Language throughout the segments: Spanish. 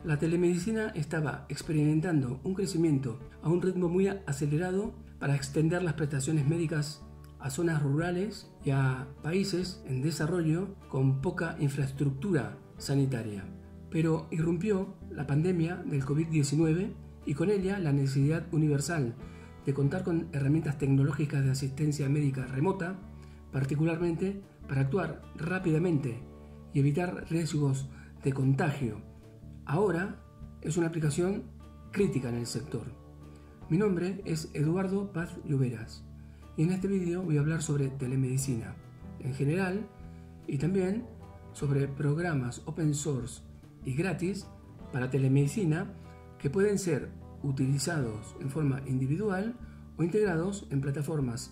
La telemedicina estaba experimentando un crecimiento a un ritmo muy acelerado para extender las prestaciones médicas a zonas rurales y a países en desarrollo con poca infraestructura sanitaria. Pero irrumpió la pandemia del COVID-19 y con ella la necesidad universal de contar con herramientas tecnológicas de asistencia médica remota, particularmente para actuar rápidamente y evitar riesgos de contagio. Ahora es una aplicación crítica en el sector. Mi nombre es Eduardo Paz Lloveras y en este vídeo voy a hablar sobre telemedicina en general y también sobre programas open source y gratis para telemedicina que pueden ser utilizados en forma individual o integrados en plataformas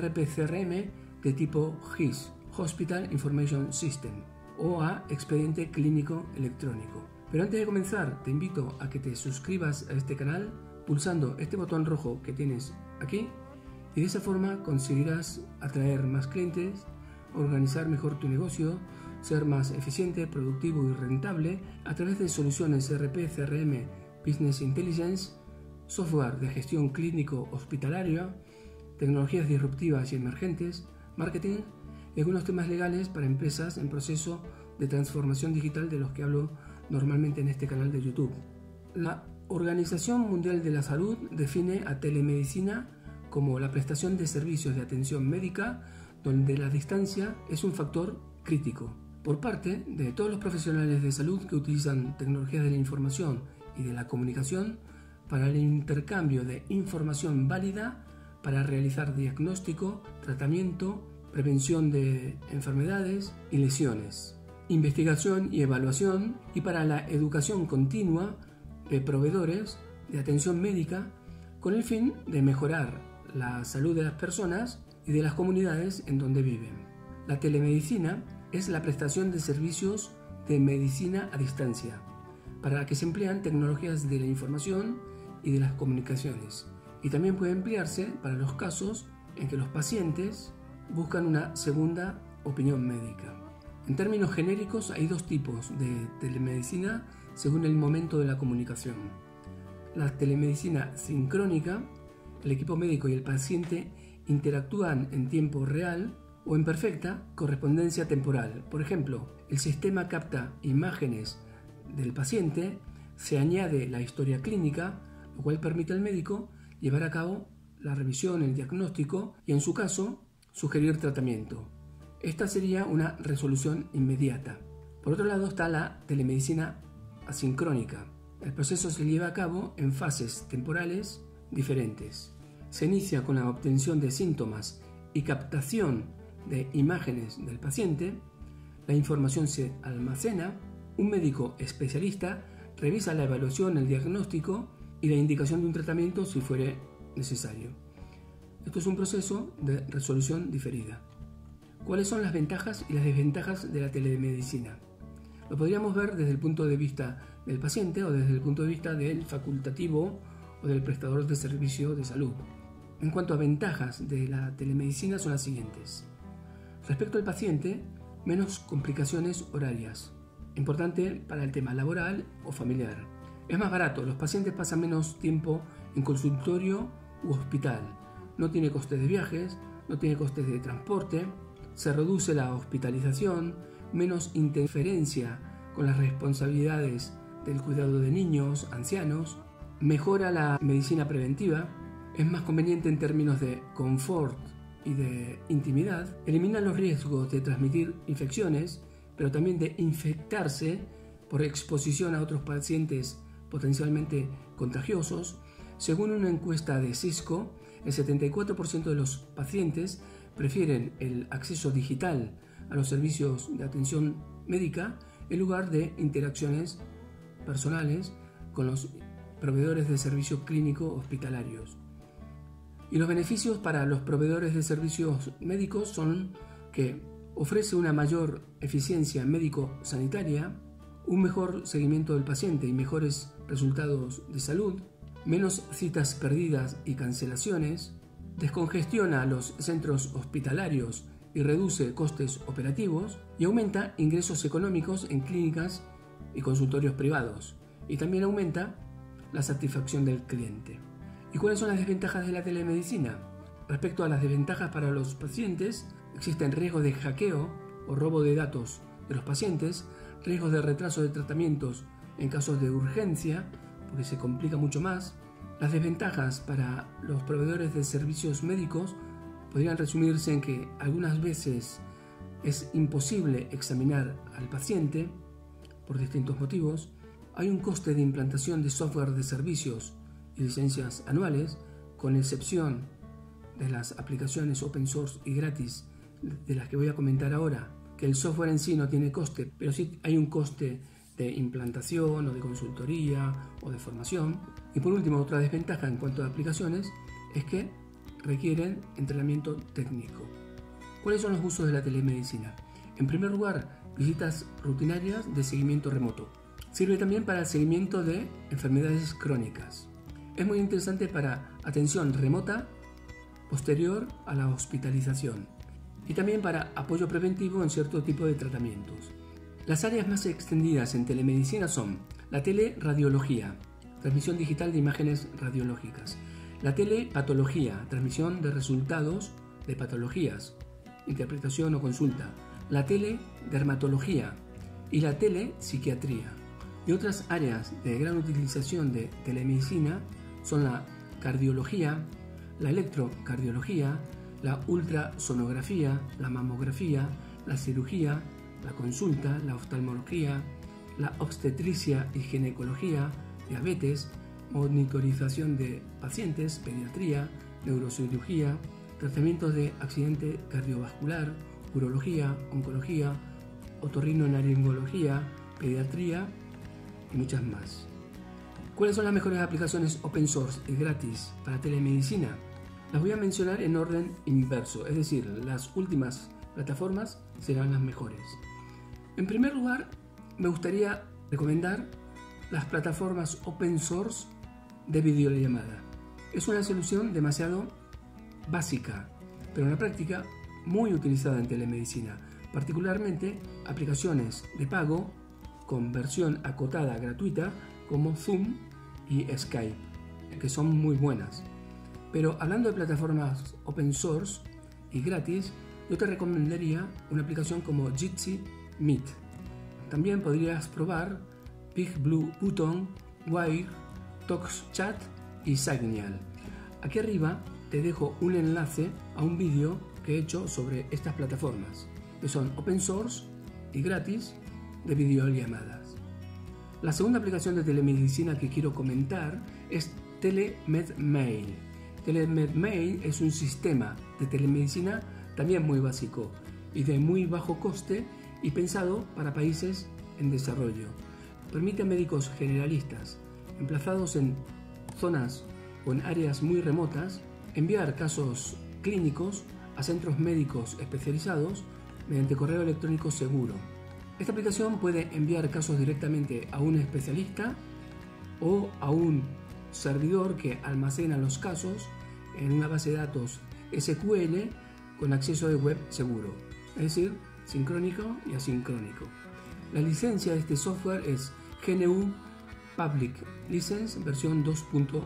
RP-CRM de tipo HIS, Hospital Information System, o a expediente clínico electrónico. Pero antes de comenzar, te invito a que te suscribas a este canal pulsando este botón rojo que tienes aquí y de esa forma conseguirás atraer más clientes, organizar mejor tu negocio, ser más eficiente, productivo y rentable a través de soluciones RP-CRM Business Intelligence, software de gestión clínico hospitalaria, tecnologías disruptivas y emergentes, marketing y algunos temas legales para empresas en proceso de transformación digital de los que hablo normalmente en este canal de YouTube. La Organización Mundial de la Salud define a telemedicina como la prestación de servicios de atención médica donde la distancia es un factor crítico. Por parte de todos los profesionales de salud que utilizan tecnologías de la información y de la comunicación para el intercambio de información válida para realizar diagnóstico, tratamiento, prevención de enfermedades y lesiones, investigación y evaluación y para la educación continua de proveedores de atención médica con el fin de mejorar la salud de las personas y de las comunidades en donde viven. La telemedicina es la prestación de servicios de medicina a distancia, para la que se emplean tecnologías de la información y de las comunicaciones, y también puede emplearse para los casos en que los pacientes buscan una segunda opinión médica. En términos genéricos hay dos tipos de telemedicina según el momento de la comunicación. La telemedicina sincrónica, el equipo médico y el paciente interactúan en tiempo real o en perfecta correspondencia temporal. Por ejemplo, el sistema capta imágenes del paciente, se añade la historia clínica, lo cual permite al médico llevar a cabo la revisión, el diagnóstico y en su caso sugerir tratamiento. Esta sería una resolución inmediata. Por otro lado está la telemedicina asincrónica. El proceso se lleva a cabo en fases temporales diferentes. Se inicia con la obtención de síntomas y captación de imágenes del paciente. La información se almacena. Un médico especialista revisa la evaluación, el diagnóstico y la indicación de un tratamiento si fuere necesario. Esto es un proceso de resolución diferida. ¿Cuáles son las ventajas y las desventajas de la telemedicina? Lo podríamos ver desde el punto de vista del paciente o desde el punto de vista del facultativo o del prestador de servicio de salud. En cuanto a ventajas de la telemedicina son las siguientes. Respecto al paciente, menos complicaciones horarias. Importante para el tema laboral o familiar. Es más barato, los pacientes pasan menos tiempo en consultorio u hospital. No tiene costes de viajes, no tiene costes de transporte, se reduce la hospitalización, menos interferencia con las responsabilidades del cuidado de niños, ancianos, mejora la medicina preventiva, es más conveniente en términos de confort y de intimidad, elimina los riesgos de transmitir infecciones, pero también de infectarse por exposición a otros pacientes potencialmente contagiosos. Según una encuesta de Cisco, el 74% de los pacientes prefieren el acceso digital a los servicios de atención médica en lugar de interacciones personales con los proveedores de servicios clínicos hospitalarios. Y los beneficios para los proveedores de servicios médicos son que ofrece una mayor eficiencia médico-sanitaria, un mejor seguimiento del paciente y mejores resultados de salud, menos citas perdidas y cancelaciones, descongestiona los centros hospitalarios y reduce costes operativos y aumenta ingresos económicos en clínicas y consultorios privados. y también aumenta la satisfacción del cliente. ¿Y cuáles son las desventajas de la telemedicina? Respecto a las desventajas para los pacientes, existen riesgos de hackeo o robo de datos de los pacientes, riesgos de retraso de tratamientos en casos de urgencia, porque se complica mucho más. Las desventajas para los proveedores de servicios médicos podrían resumirse en que algunas veces es imposible examinar al paciente por distintos motivos. Hay un coste de implantación de software de servicios y licencias anuales, con excepción de las aplicaciones open source y gratis de las que voy a comentar ahora, que el software en sí no tiene coste, pero sí hay un coste de implantación o de consultoría o de formación. Y por último, otra desventaja en cuanto a aplicaciones es que requieren entrenamiento técnico. ¿Cuáles son los usos de la telemedicina? En primer lugar, visitas rutinarias de seguimiento remoto. Sirve también para el seguimiento de enfermedades crónicas. Es muy interesante para atención remota posterior a la hospitalización y también para apoyo preventivo en cierto tipo de tratamientos. Las áreas más extendidas en telemedicina son la teleradiología, transmisión digital de imágenes radiológicas, la telepatología, transmisión de resultados de patologías, interpretación o consulta, la teledermatología y la telepsiquiatría. Y otras áreas de gran utilización de telemedicina son la cardiología, la electrocardiología, la ultrasonografía, la mamografía, la cirugía, la consulta, la oftalmología, la obstetricia y ginecología, diabetes, monitorización de pacientes, pediatría, neurocirugía, tratamientos de accidente cardiovascular, urología, oncología, otorrinolaringología, pediatría y muchas más. ¿Cuáles son las mejores aplicaciones open source y gratis para telemedicina? Las voy a mencionar en orden inverso, es decir, las últimas plataformas serán las mejores. En primer lugar, me gustaría recomendar las plataformas open source de videollamada. Es una solución demasiado básica, pero en la práctica muy utilizada en telemedicina, particularmente aplicaciones de pago con versión acotada gratuita como Zoom y Skype, que son muy buenas. Pero hablando de plataformas open source y gratis, yo te recomendaría una aplicación como Jitsi Meet. También podrías probar BigBlueButton, Wire, TalkChat y Signal. Aquí arriba te dejo un enlace a un vídeo que he hecho sobre estas plataformas, que son open source y gratis de videollamadas. La segunda aplicación de telemedicina que quiero comentar es TeleMedMail. TeleMedMail es un sistema de telemedicina también muy básico y de muy bajo coste y pensado para países en desarrollo. Permite a médicos generalistas emplazados en zonas o en áreas muy remotas enviar casos clínicos a centros médicos especializados mediante correo electrónico seguro. Esta aplicación puede enviar casos directamente a un especialista o a un servidor que almacena los casos en una base de datos SQL con acceso de web seguro, es decir, sincrónico y asincrónico. La licencia de este software es GNU Public License versión 2.0,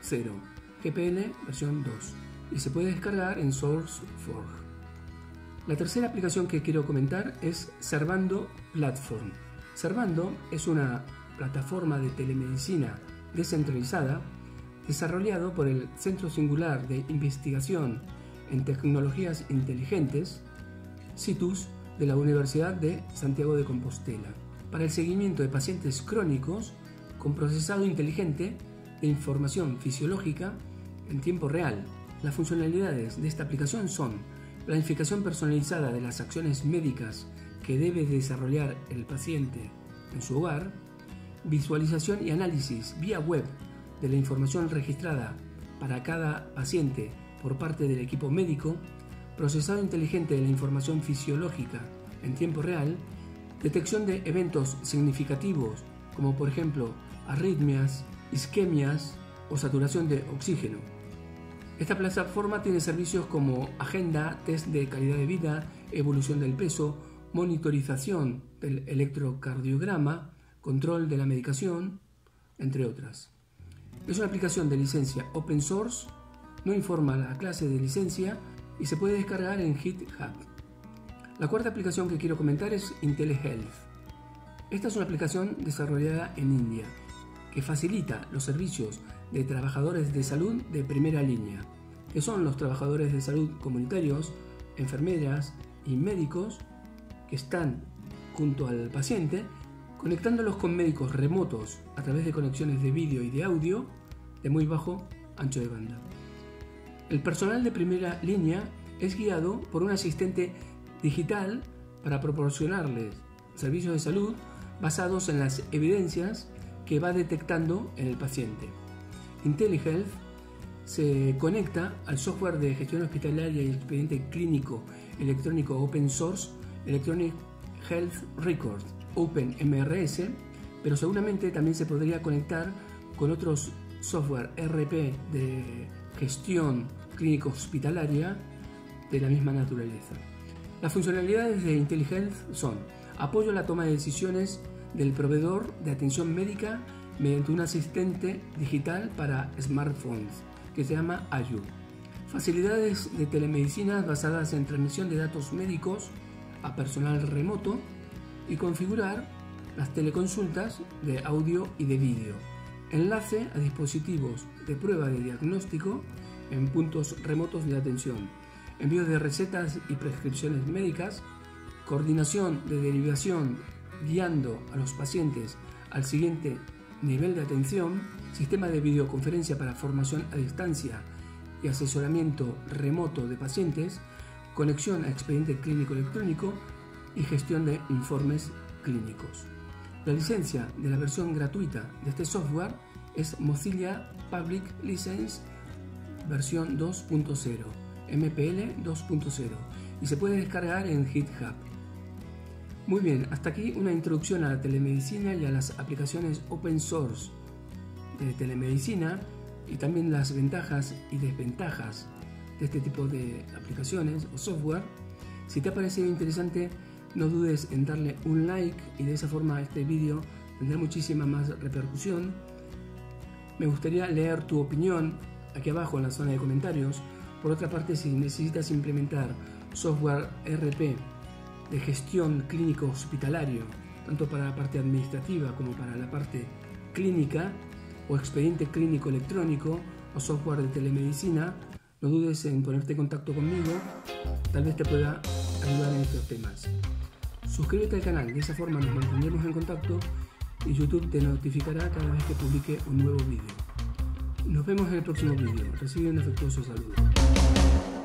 GPL versión 2 y se puede descargar en SourceForge. La tercera aplicación que quiero comentar es Servando Platform. Servando es una plataforma de telemedicina descentralizada desarrollado por el Centro Singular de Investigación en Tecnologías Inteligentes, CITUS, de la Universidad de Santiago de Compostela, para el seguimiento de pacientes crónicos con procesado inteligente de información fisiológica en tiempo real. Las funcionalidades de esta aplicación son planificación personalizada de las acciones médicas que debe desarrollar el paciente en su hogar, visualización y análisis vía web de la información registrada para cada paciente por parte del equipo médico, procesado inteligente de la información fisiológica en tiempo real, detección de eventos significativos como por ejemplo arritmias, isquemias o saturación de oxígeno. Esta plataforma tiene servicios como agenda, test de calidad de vida, evolución del peso, monitorización del electrocardiograma, control de la medicación, entre otras. Es una aplicación de licencia open source, no informa la clase de licencia y se puede descargar en GitHub. La cuarta aplicación que quiero comentar es IntelliHealth. Esta es una aplicación desarrollada en India que facilita los servicios de trabajadores de salud de primera línea, que son los trabajadores de salud comunitarios, enfermeras y médicos que están junto al paciente, conectándolos con médicos remotos a través de conexiones de vídeo y de audio de muy bajo ancho de banda. El personal de primera línea es guiado por un asistente digital para proporcionarles servicios de salud basados en las evidencias que va detectando en el paciente. IntelliHealth se conecta al software de gestión hospitalaria y expediente clínico electrónico open source Electronic Health Record, OpenMRS, pero seguramente también se podría conectar con otros software ERP de gestión clínico hospitalaria de la misma naturaleza. Las funcionalidades de IntelliHealth son apoyo a la toma de decisiones del proveedor de atención médica mediante un asistente digital para smartphones que se llama Ayu. Facilidades de telemedicina basadas en transmisión de datos médicos a personal remoto y configurar las teleconsultas de audio y de vídeo. Enlace a dispositivos de prueba de diagnóstico en puntos remotos de atención. Envío de recetas y prescripciones médicas. Coordinación de derivación guiando a los pacientes al siguiente nivel de atención. Sistema de videoconferencia para formación a distancia y asesoramiento remoto de pacientes. Conexión a expediente clínico electrónico y gestión de informes clínicos. La licencia de la versión gratuita de este software es Mozilla Public License versión 2.0, MPL 2.0, y se puede descargar en GitHub. Muy bien, hasta aquí una introducción a la telemedicina y a las aplicaciones open source de telemedicina y también las ventajas y desventajas de este tipo de aplicaciones o software. Si te ha parecido interesante, no dudes en darle un like y de esa forma este vídeo tendrá muchísima más repercusión. Me gustaría leer tu opinión aquí abajo en la zona de comentarios. Por otra parte, si necesitas implementar software ERP de gestión clínico hospitalario, tanto para la parte administrativa como para la parte clínica, o expediente clínico electrónico o software de telemedicina, no dudes en ponerte en contacto conmigo, tal vez te pueda ayudar en estos temas. Suscríbete al canal, de esa forma nos mantendremos en contacto y YouTube te notificará cada vez que publique un nuevo vídeo. Nos vemos en el próximo vídeo. Recibe un afectuoso saludo.